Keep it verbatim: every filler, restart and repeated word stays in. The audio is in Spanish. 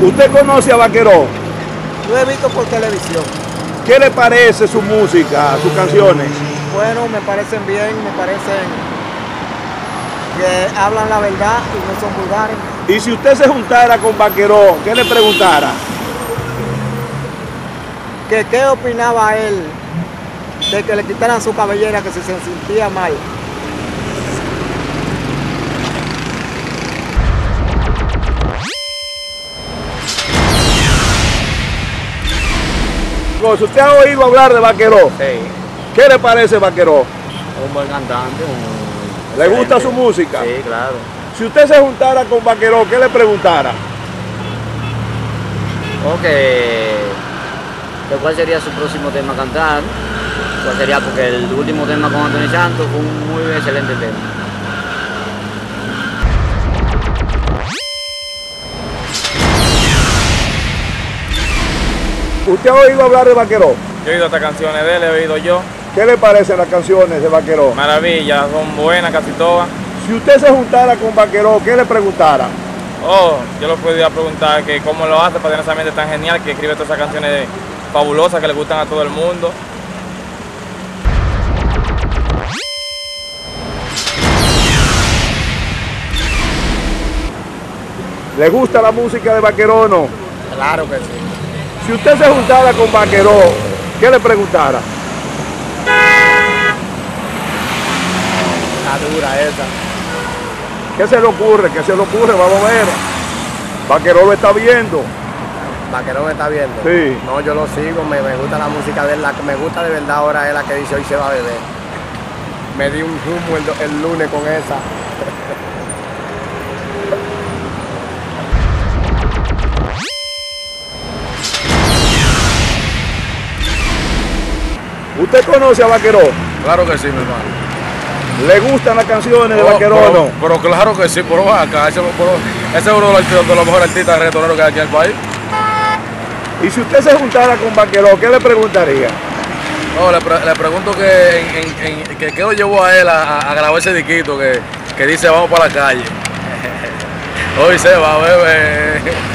¿Usted conoce a Vaqueró? Lo he visto por televisión. ¿Qué le parece su música, sus canciones? Bueno, me parecen bien, me parecen que hablan la verdad y no son vulgares. Y si usted se juntara con Vaqueró, ¿qué le preguntara? Que qué opinaba él de que le quitaran su cabellera, que si se sentía mal. Si usted ha oído hablar de Vaqueró, Sí. ¿qué le parece Vaqueró? Un buen cantante. Un... ¿Le gusta excelente. su música? Sí, claro. Si usted se juntara con Vaqueró, ¿qué le preguntara? Ok. ¿Cuál sería su próximo tema a cantar? ¿Cuál sería? Porque el último tema con Anthony Santos fue un muy excelente tema. ¿Usted ha oído hablar de Vaqueró? Yo he oído estas canciones de él, he oído yo. ¿Qué le parecen las canciones de Vaqueró? Maravilla, son buenas casi todas. Si usted se juntara con Vaqueró, ¿qué le preguntara? Oh, yo le podría preguntar que cómo lo hace para tener esa mente tan genial que escribe todas esas canciones fabulosas que le gustan a todo el mundo. ¿Le gusta la música de Vaqueró o no? Claro que sí. Si usted se juntara con Vaqueró, ¿qué le preguntara? Está dura esa. ¿Qué se le ocurre? ¿Qué se le ocurre? Vamos a ver. Vaqueró lo está viendo. Vaqueró me está viendo. Sí. No, yo lo sigo, me, me gusta la música de él. La que me gusta de verdad ahora es la que dice hoy se va a beber. Me di un humo el, el lunes con esa. ¿Usted conoce a Vaqueró? Claro que sí, mi hermano. ¿Le gustan las canciones de Oh, Vaqueró pero, o no? pero claro que sí, pero acá, ese, pero, ese es uno de los, de los mejores artistas reggaetoneros que hay aquí en el país. Y si usted se juntara con Vaqueró, ¿qué le preguntaría? No, le, pre, le pregunto que, en, en, en, que qué lo llevó a él a, a grabar ese disquito que, que dice vamos para la calle. Hoy se va, bebé.